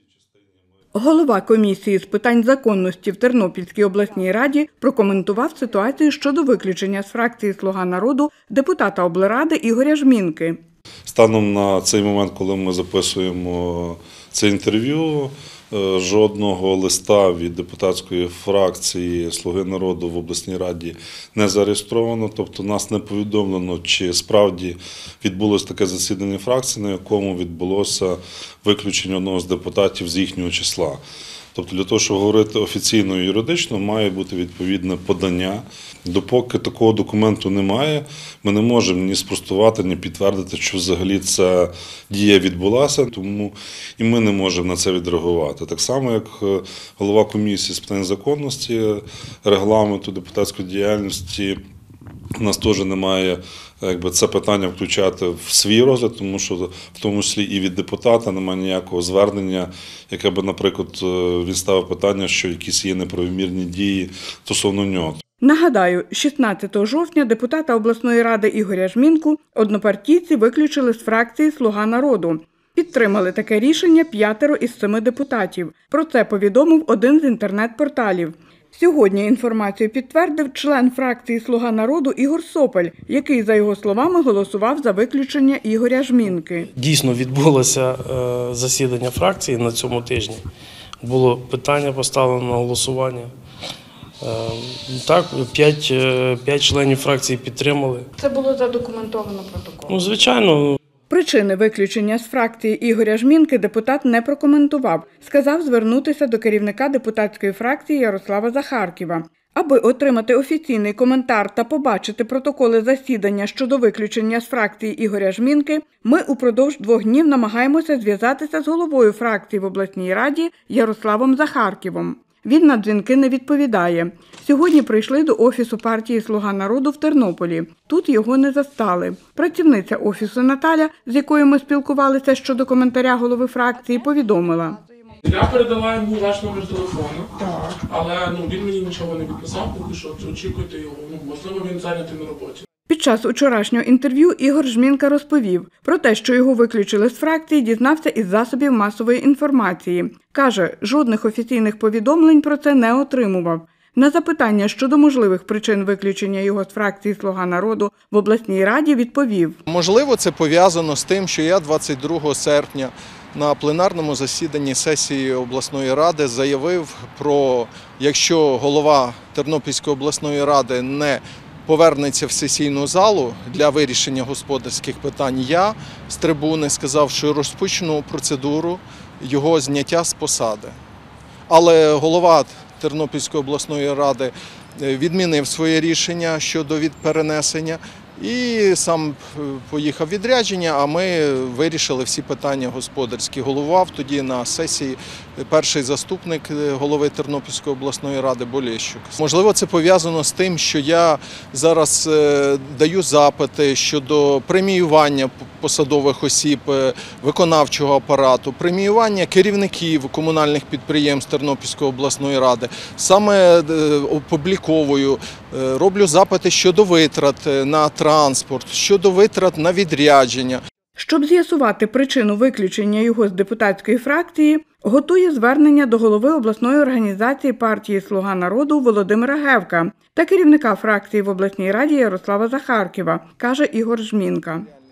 Голова комісії з питань законності в Тернопільській обласній раді прокоментував ситуацію щодо виключення з фракції «Слуга народу» депутата облради Ігоря Жмінки. Станом на цей момент, коли ми записуємо це інтерв'ю, жодного листа від депутатської фракції «Слуги народу» в обласній раді не зареєстровано. Тобто нас не повідомлено, чи справді відбулося таке засідання фракції, на якому відбулося виключення одного з депутатів з їхнього числа. Тобто для того, щоб говорити офіційно і юридично, має бути відповідне подання. Допоки такого документу немає, ми не можемо ні спростувати, ні підтвердити, що взагалі ця дія відбулася, тому і ми не можемо на це відреагувати. Так само, як голова комісії з питань законності, регламенту депутатської діяльності, у нас теж немає це питання включати в свій розгляд, тому що в тому числі і від депутата немає ніякого звернення, яке би, наприклад, він ставив питання, що якісь є неправомірні дії стосовно нього. Нагадаю, 16 жовтня депутата обласної ради Ігоря Жмінку однопартійці виключили з фракції «Слуга народу». Підтримали таке рішення 5 із 7 депутатів. Про це повідомив один з інтернет-порталів. Сьогодні інформацію підтвердив член фракції «Слуга народу» Ігор Сопель, який, за його словами, голосував за виключення Ігоря Жмінки. Дійсно відбулося засідання фракції на цьому тижні. Було питання поставлено на голосування. Так, 5 членів фракції підтримали. Це було задокументовано протоколом? Ну, звичайно. Причини виключення з фракції Ігоря Жмінки депутат не прокоментував. Сказав звернутися до керівника депутатської фракції Ярослава Захарківа. Аби отримати офіційний коментар та побачити протоколи засідання щодо виключення з фракції Ігоря Жмінки, ми упродовж 2 днів намагаємося зв'язатися з головою фракції в обласній раді Ярославом Захарківом. Він на дзвінки не відповідає. Сьогодні прийшли до офісу партії «Слуга народу» в Тернополі. Тут його не застали. Працівниця офісу Наталя, з якою ми спілкувалися щодо коментаря голови фракції, повідомила. Я передала йому ваш номер телефону, але він мені нічого не відписав, тому що очікуйте його. Можливо, він зайнятий на роботі. Під час вчорашнього інтерв'ю Ігор Жмінка розповів про те, що його виключили з фракції, дізнався із засобів масової інформації. Каже, жодних офіційних повідомлень про це не отримував. На запитання щодо можливих причин виключення його з фракції «Слуга народу» в обласній раді відповів. Можливо, це пов'язано з тим, що я 22 серпня на пленарному засіданні сесії обласної ради заявив про, якщо голова Тернопільської обласної ради не повернеться в сесійну залу для вирішення господарських питань, я з трибуни сказав, що розпочну процедуру його зняття з посади. Але голова Тернопільської обласної ради відмінив своє рішення щодо перенесення і сам поїхав в відрядження, а ми вирішили всі питання господарські. Головував тоді на сесії перший заступник голови Тернопільської обласної ради Болєщук. Можливо, це пов'язано з тим, що я зараз даю запити щодо преміювання посадових осіб виконавчого апарату, преміювання керівників комунальних підприємств Тернопільської обласної ради. Саме опубліковую, роблю запити щодо витрат на транспорт, щодо витрат на відрядження. Щоб з'ясувати причину виключення його з депутатської фракції, готує звернення до голови обласної організації партії «Слуга народу» Володимира Гевка та керівника фракції в обласній раді Ярослава Захарківа, каже Ігор Жмінка.